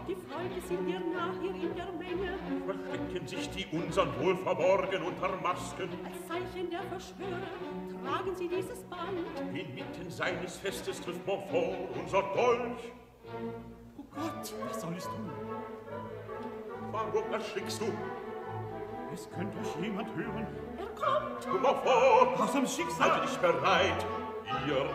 die Freunde sind dir nach hier in der Menge. Verstecken sich die unsern wohl verborgen unter Masken. Als Zeichen der Verschwörer tragen sie dieses Band. Inmitten seines Festes trifft Montfort unser Dolch. Oh Gott, was soll ich tun? Warum erschrickst du? Es könnte euch jemand hören. Er kommt. Montfort! Aus dem Schicksal! Halte dich bereit, ihr!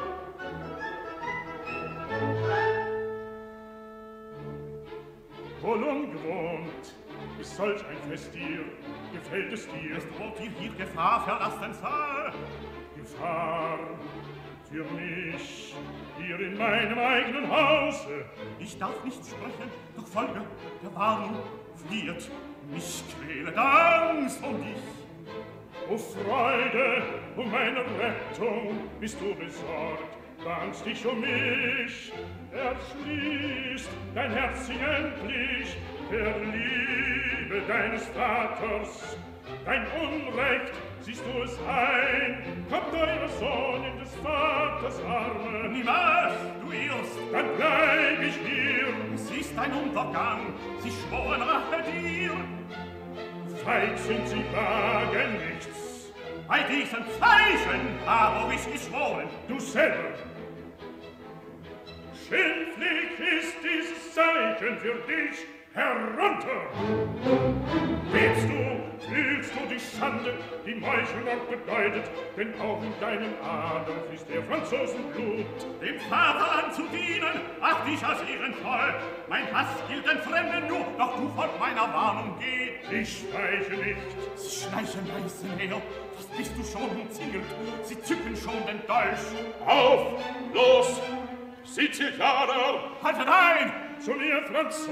Wohl ungewohnt ist solch ein Fest dir. Gefällt es dir? Es droht dir hier Gefahr, verlass den Saal. Gefahr für mich hier in meinem eigenen Hause. Ich darf nicht sprechen, doch folge der Warnung. Flieht, mich quälet Angst um dich. O Freude, um meine Rettung bist du besorgt. Bangst dich um mich, erschließt dein Herz sich endlich der Liebe deines Vaters. Dein Unrecht, siehst du es ein, kommt euer Sohn in des Vaters Arme. Niemals, du irrst, dann bleib ich hier. Es ist dein Untergang, sie schworen Rache dir. Feig sind sie, wagen nichts. Bei diesen Zeichen habe ich geschworen. Du selber. Schimpflich ist dieses Zeichen für dich. Herunter! Bebst du, fühlst du die Schande, die Meuchelmord bedeutet, denn auch in deinen Adern fließt der Franzosenblut. Dem Vaterland zu dienen, acht dich als ehrenvoll. Mein Hass gilt den Fremden nur, doch du folg meiner Warnung geh. Ich schweiche nicht. Sie schleichen leise näher, fast bist du schon umzingelt. Sie zücken schon den Dolch. Auf, los, Sizilianer! Haltet ein! Zu mir, Franzosen!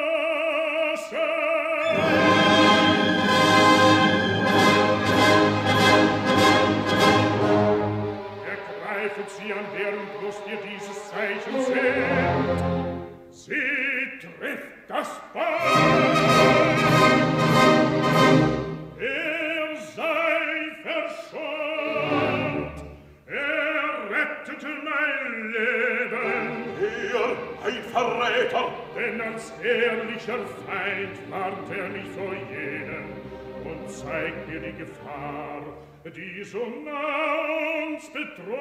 Ergreifet sie, an deren Brust ihr dieses Zeichen seht. Sie trifft das Bein. Er sei verschont. Er rettete mein Leben. Ein Verräter! Denn als ehrlicher Feind warnt mich vor jenem und zeigt mir die Gefahr, die so nah uns bedrohte.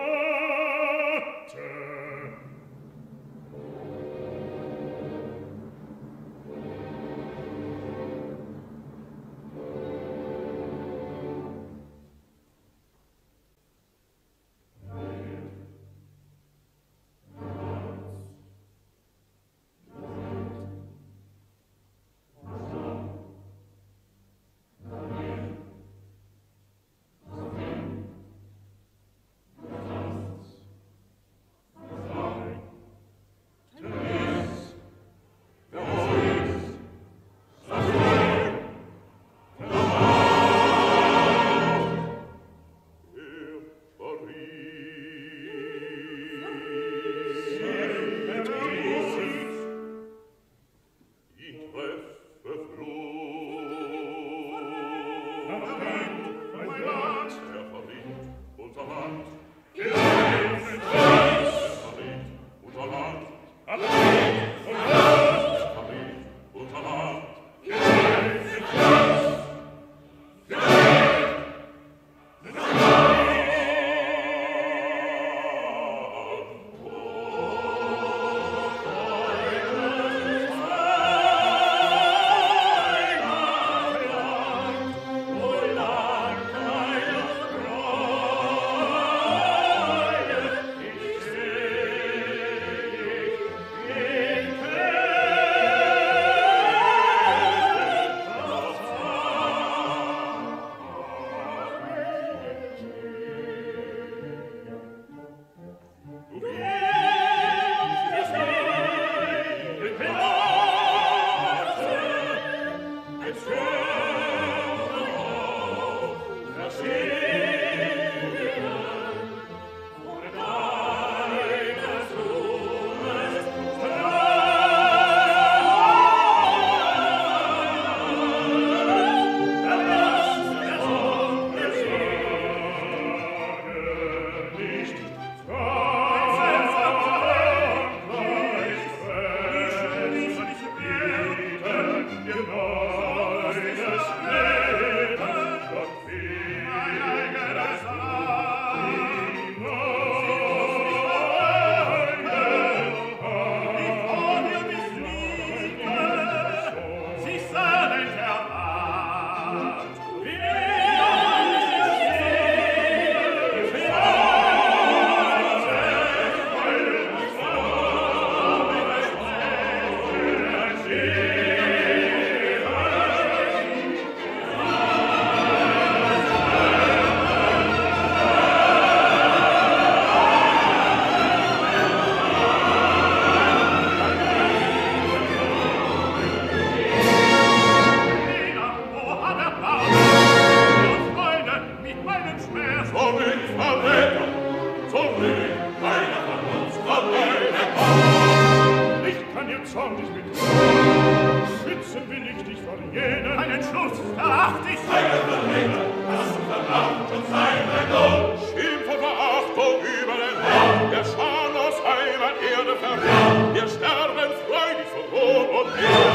zornig mit schützen will ich dich vor jenen. Einen Schluss, da acht ich. Eine Verräter, das verlangt und sein mein Lohn. Schimpf und Verachtung über den Mann, der schamlos Heimat Erde verrät. Wir sterben freudig vor Ruhm und Ehre.